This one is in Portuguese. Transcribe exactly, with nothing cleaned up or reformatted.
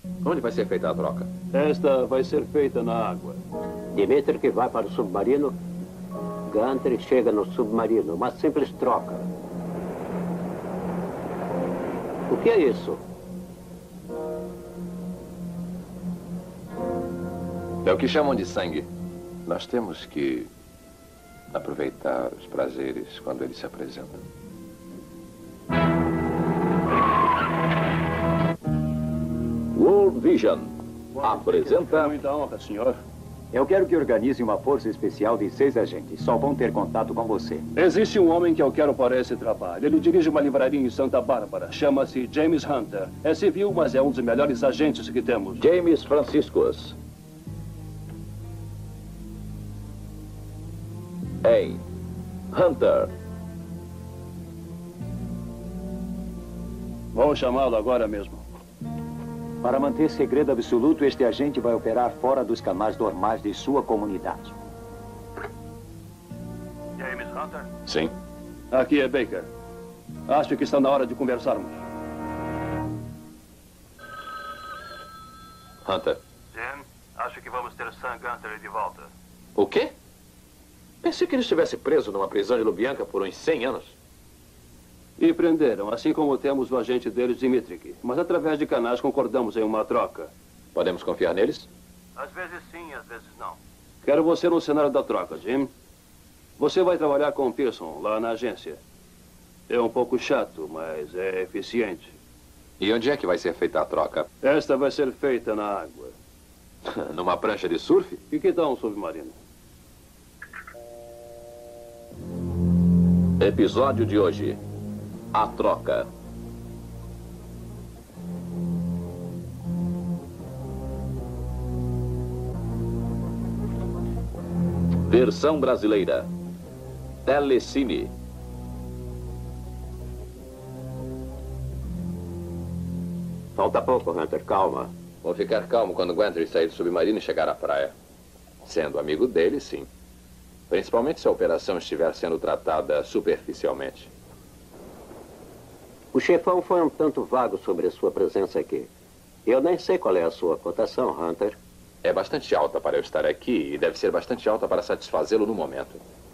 Onde vai ser feita a troca? Esta vai ser feita na água. Dimitri vai para o submarino. Gunter chega no submarino. Uma simples troca. O que é isso? É o que chamam de sangue. Nós temos que aproveitar os prazeres quando eles se apresentam. World Vision apresenta... Muita honra, senhor. Eu quero que organize uma força especial de seis agentes. Só vão ter contato com você. Existe um homem que eu quero para esse trabalho. Ele dirige uma livraria em Santa Bárbara. Chama-se James Hunter. É civil, mas é um dos melhores agentes que temos. James Franciscus. Em Hunter. Vou chamá-lo agora mesmo. Para manter segredo absoluto, este agente vai operar fora dos canais normais de sua comunidade. James Hunter? Sim. Aqui é Baker. Acho que está na hora de conversarmos. Hunter. Jim, acho que vamos ter Sam Gunter de volta. O quê? Pensei que ele estivesse preso numa prisão de Lubyanka por uns cem anos. E prenderam, assim como temos o agente deles, Dimitri. Mas através de canais concordamos em uma troca. Podemos confiar neles? Às vezes sim, às vezes não. Quero você no cenário da troca, Jim. Você vai trabalhar com o Pearson, lá na agência. É um pouco chato, mas é eficiente. E onde é que vai ser feita a troca? Esta vai ser feita na água. Numa prancha de surf? E que tal um submarino? Episódio de hoje. A troca. Versão brasileira. Telecine. Falta pouco, Hunter. Calma. Vou ficar calmo quando Guenther sair do submarino e chegar à praia. Sendo amigo dele, sim. Principalmente se a operação estiver sendo tratada superficialmente. O chefão foi um tanto vago sobre a sua presença aqui. Eu nem sei qual é a sua cotação, Hunter. É bastante alta para eu estar aqui e deve ser bastante alta para satisfazê-lo no momento.